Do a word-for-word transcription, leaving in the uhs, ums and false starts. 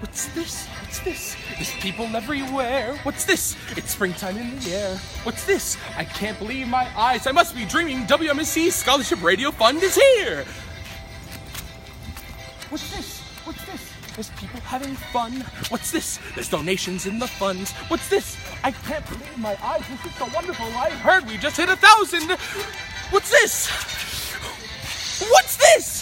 What's this? What's this? There's people everywhere. What's this? It's springtime in the air. What's this? I can't believe my eyes. I must be dreaming. W M S C Scholarship Radio Fund is here. What's this? What's this? There's people having fun. What's this? There's donations in the funds. What's this? I can't believe my eyes. This is so wonderful. I heard we just hit a thousand. What's this? What's this?